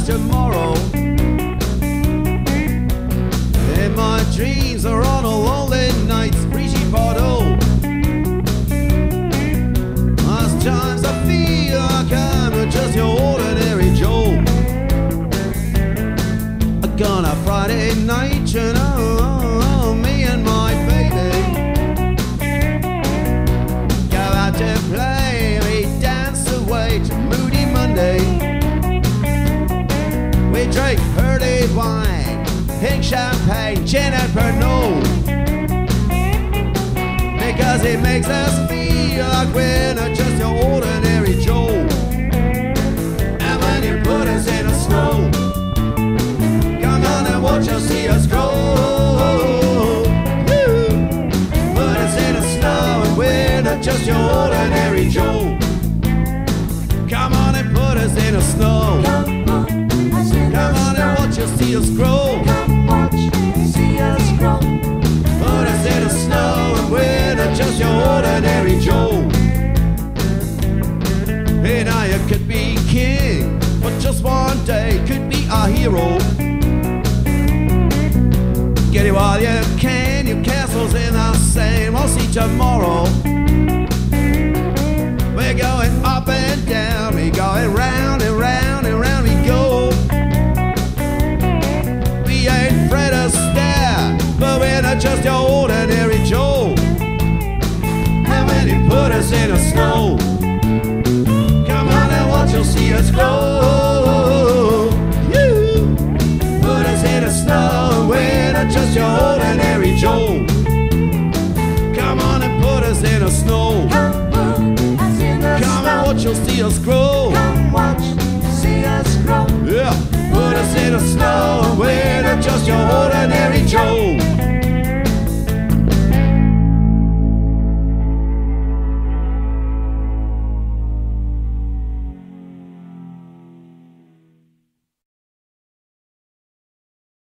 tomorrow. In my dreams are on a lonely nights, Brigitte Bardot. Most times I feel like I'm just your ordinary Joe. Gone a Friday night, you know, me and my baby go out to play, we dance away to Moody Monday. We drink pearly wine, pink champagne, gin and pernod, because it makes us feel like we're not just your ordinary Joe. And when you put us in a snow, watch us see us grow. Put us in the snow and we're not just your ordinary Joe. Come on and put us in the snow. Come on and watch us see us grow. Come watch, see us grow. Put us in the snow and we're not just your ordinary Joe. Hey, now you could be king, but just one day could be our hero. Get it while you can, your castle's in the sand. We'll see tomorrow. We're going up and down, we're going round and round and round we go. We ain't afraid of stare, but we're not just your ordinary Joe. And when you put us in the snow, come on and watch, you'll see us grow. Put us in the snow, we're not just your ordinary Joe. Come on and put us in the snow. Come and watch, you'll see us grow. Come watch, see us grow. Yeah, put us in the snow, we're